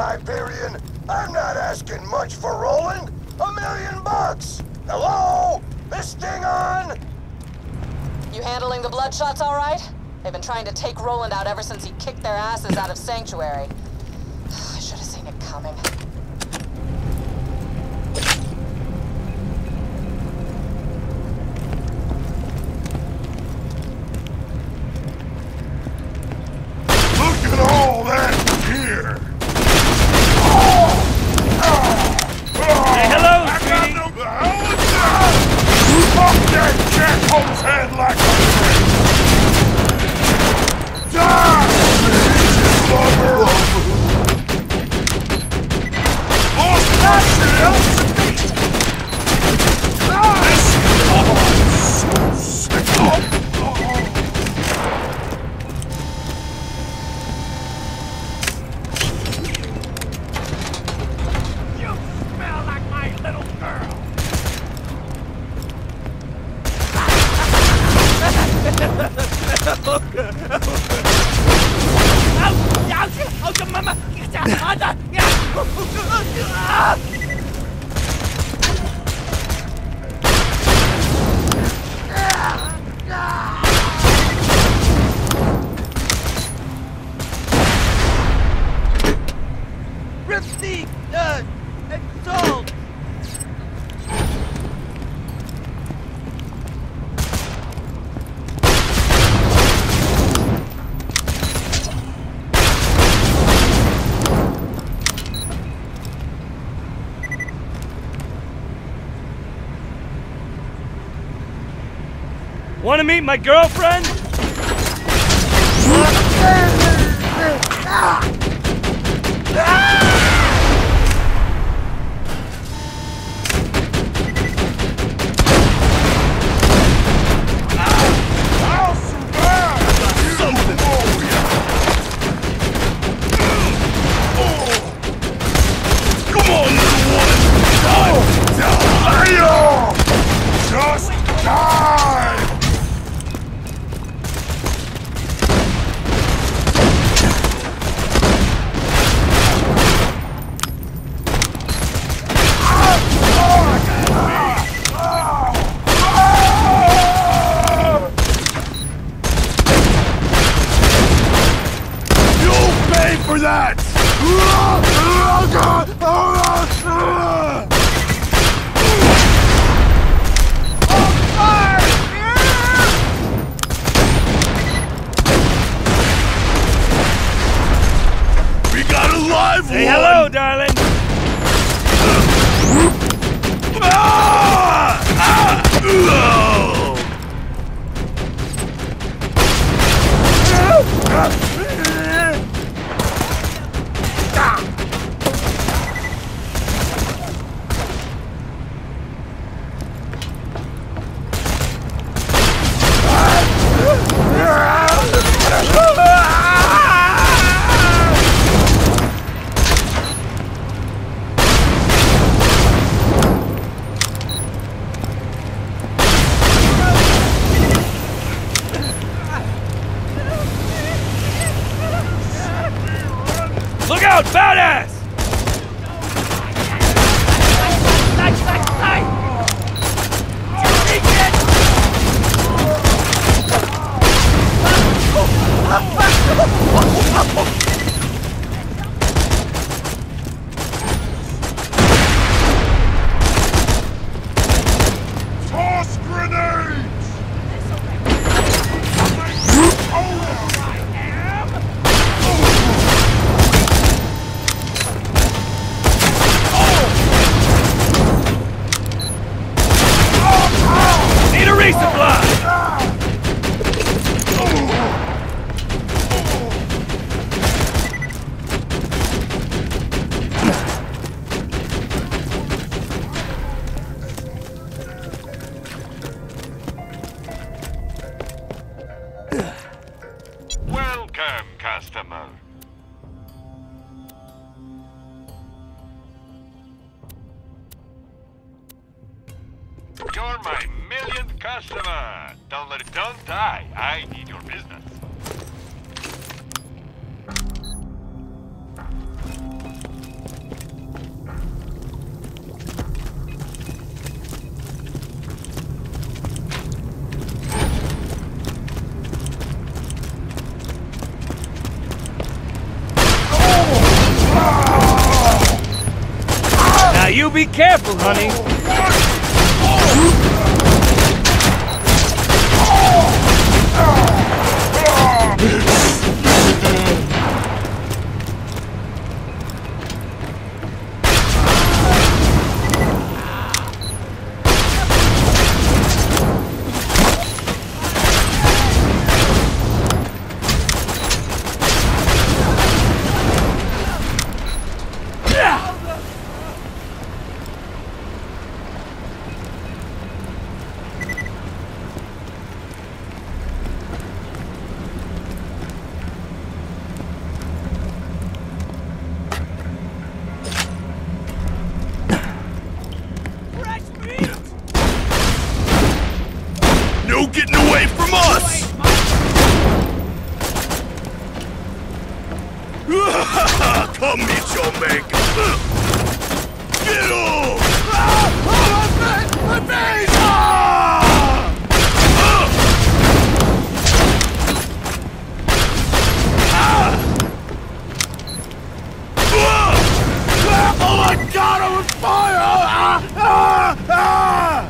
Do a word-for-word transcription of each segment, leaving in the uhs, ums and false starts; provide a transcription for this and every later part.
Hyperion. I'm not asking much for Roland. A million bucks. Hello? This thing on? You handling the Bloodshots all right? They've been trying to take Roland out ever since he kicked their asses out of Sanctuary. I should have seen it coming. Look at all that here! Oh! Oh! Say hello, sweetie! No fuck that jackhole's head like a brick! Die! Lover! Oh, shit! This is so sick! Oh! Want to meet my girlfriend? Come on, little one! Die! Just die! You'll pay for that! We got a live Say one! hello, darling! Ah! Ah! Oh! Look out, badass! Toss grenades! Need a resupply! Welcome, customer. You're my millionth customer. Don't let it, don't die. I need your business. You be careful, honey. No getting away from us! Come meet your maker! Get off! My face! Oh my God, I'm on fire! Ah, ah, ah!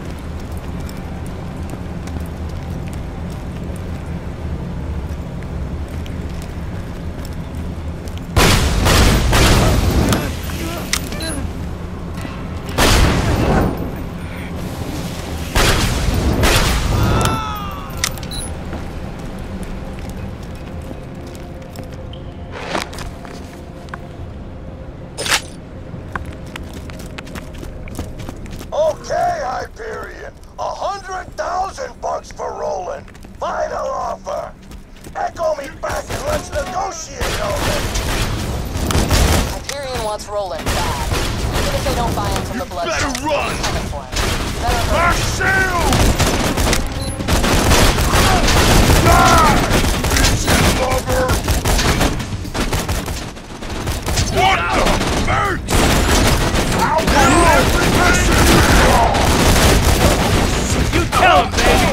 Okay, Hyperion. A hundred thousand bucks for Roland. Final offer. Echo me back and let's negotiate already. Hyperion wants Roland bad. Even if they don't buy him from the blood Better shot, run! they're coming for him. Better hurry. shield! Die! Bitch lover! What the mercs? How You tell him, baby!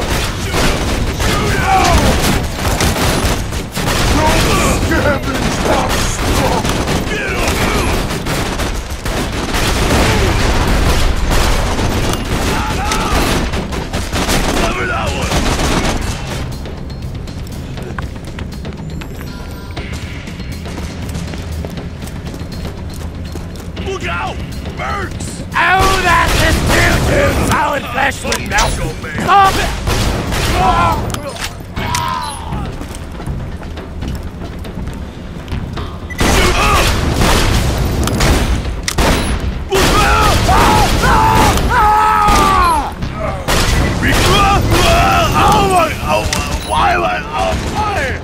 Look out! Mercs! Oh, that's this dude, dude! Solid flesh with melt! Stop it! Oh my! Oh, why am I on fire?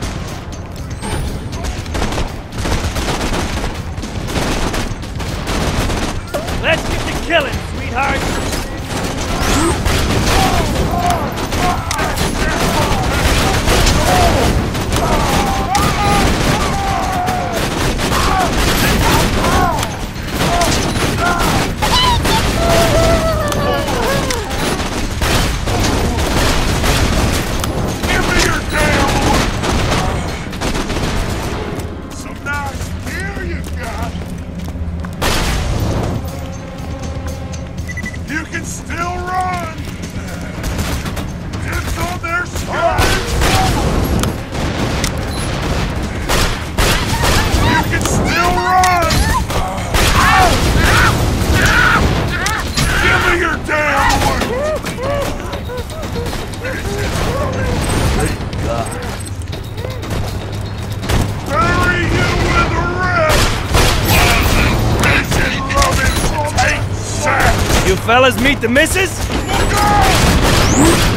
Let's get to killing, sweetheart! You can still run! It's on their skies! You can still run! Give me your damn one! Thank God. Bury you with the rest! Vision loving tank sack! You fellas meet the missus? Look out!